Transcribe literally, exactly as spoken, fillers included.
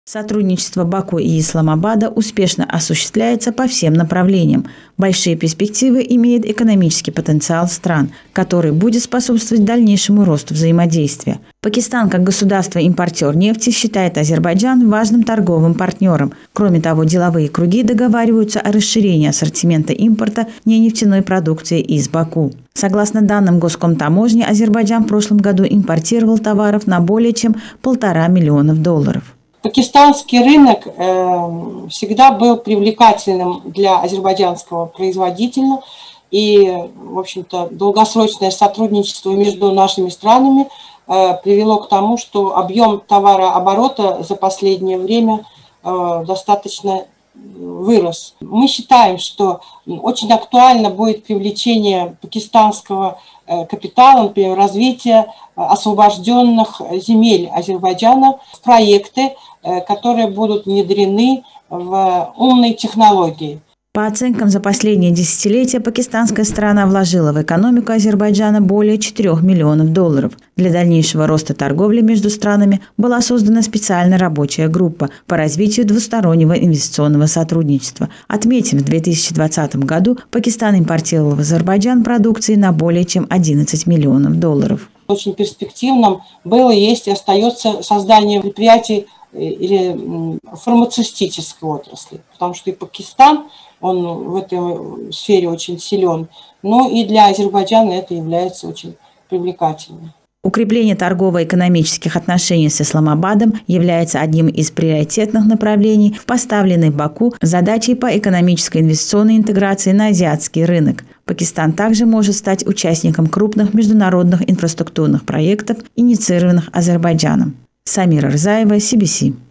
Сотрудничество Баку и Исламабада успешно осуществляется по всем направлениям. Большие перспективы имеет экономический потенциал стран, который будет способствовать дальнейшему росту взаимодействия. Пакистан, как государство-импортер нефти, считает Азербайджан важным торговым партнером. Кроме того, деловые круги договариваются о расширении ассортимента импорта ненефтяной продукции из Баку. Согласно данным Госкомтаможни, Азербайджан в прошлом году импортировал товаров на более чем полтора миллионов долларов. Пакистанский рынок э, всегда был привлекательным для азербайджанского производителя, и, в общем-то, долгосрочное сотрудничество между нашими странами э, привело к тому, что объем товарооборота за последнее время э, достаточно вырос. Мы считаем, что очень актуально будет привлечение пакистанского капитала, например, развитие освобожденных земель Азербайджана в проекты, которые будут внедрены в умные технологии. По оценкам, за последние десятилетия пакистанская сторона вложила в экономику Азербайджана более четырёх миллионов долларов. Для дальнейшего роста торговли между странами была создана специальная рабочая группа по развитию двустороннего инвестиционного сотрудничества. Отметим, в две тысячи двадцатом году Пакистан импортировал в Азербайджан продукции на более чем одиннадцать миллионов долларов. Очень перспективным было, есть и остается создание предприятий или фармацевтической отрасли, потому что и Пакистан, он в этой сфере очень силен, но и для Азербайджана это является очень привлекательным. Укрепление торгово-экономических отношений с Исламабадом является одним из приоритетных направлений в поставленной Баку задачей по экономической инвестиционной интеграции на азиатский рынок. Пакистан также может стать участником крупных международных инфраструктурных проектов, инициированных Азербайджаном. Самира Рзаева, си би си.